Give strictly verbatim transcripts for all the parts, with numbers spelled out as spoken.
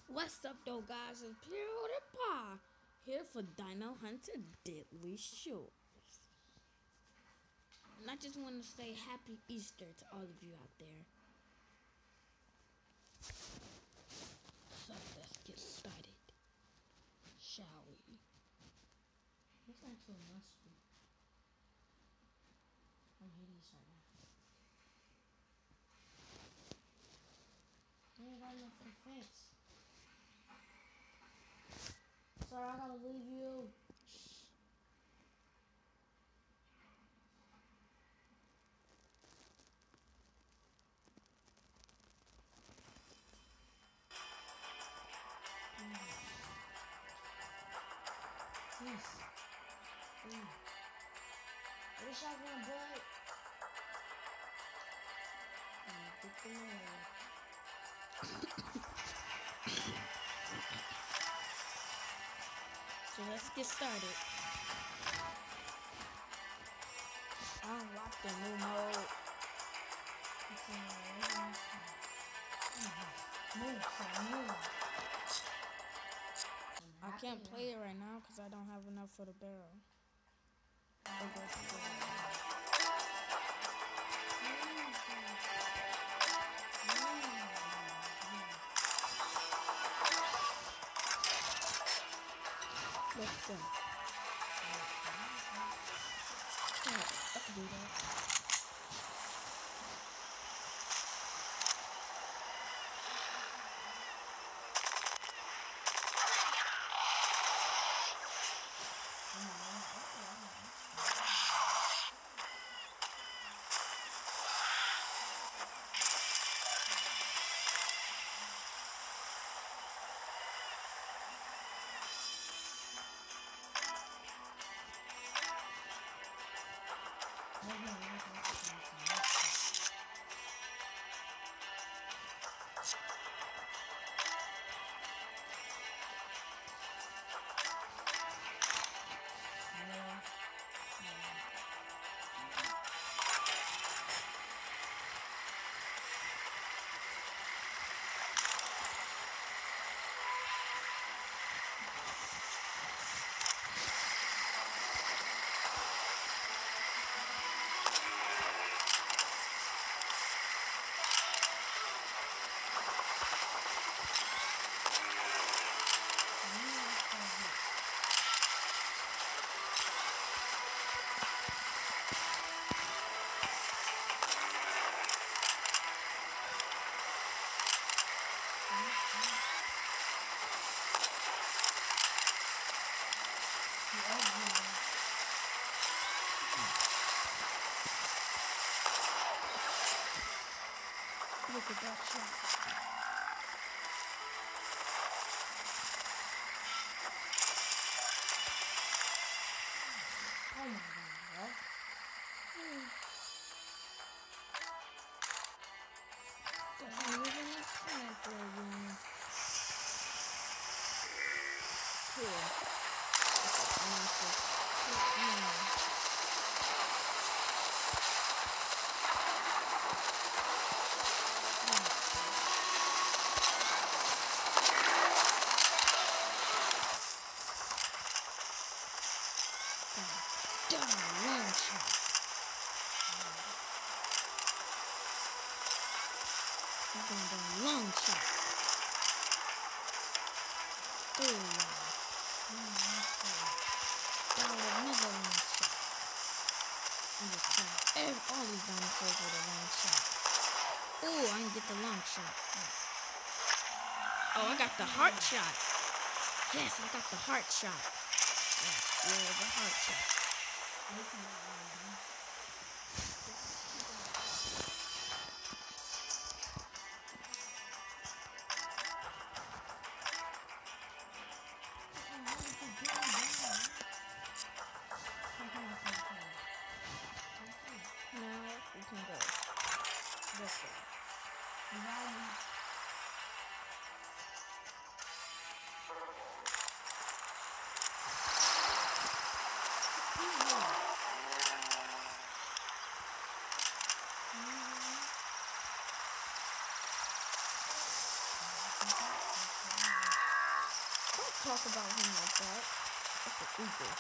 What's up, though, guys? It's PewDiePie here for Dino Hunter Deadly Shores. And I just want to say Happy Easter to all of you out there. So let's get started, shall we? What's actually must be? I'm hideous right now. I ain't got enough for the fence. Sorry, I gotta leave you. Yes. Mm. What a shotgun, bud. Mm, get the mail. So let's get started. I unlocked the new mode. Move, son, move. I can't play it right now because I don't have enough for the barrel. Let's go. Yeah, I can do that. Look at that shot. Oh my god. Hmm. I'm using a sniper again. Cool. Down, long shot. I'm going down, long shot. Three long. Down another long shot. I'm just killing all these dinosaurs with a long shot. Ooh, I didn't get the long shot. Oh, I got the heart shot. Yes, I got the heart shot. Yes, it was a heart shot. Now we can go this way. Don't talk about him like that. That's illegal.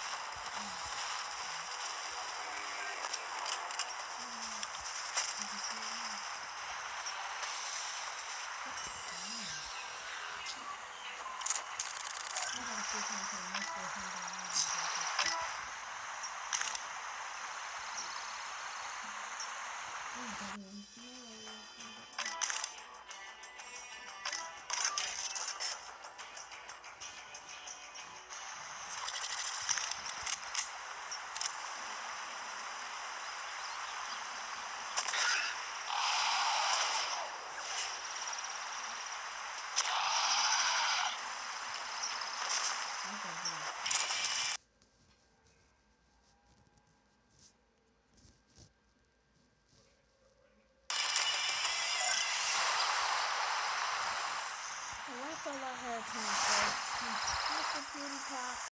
And that's all I had time for. Mister PewDiePie.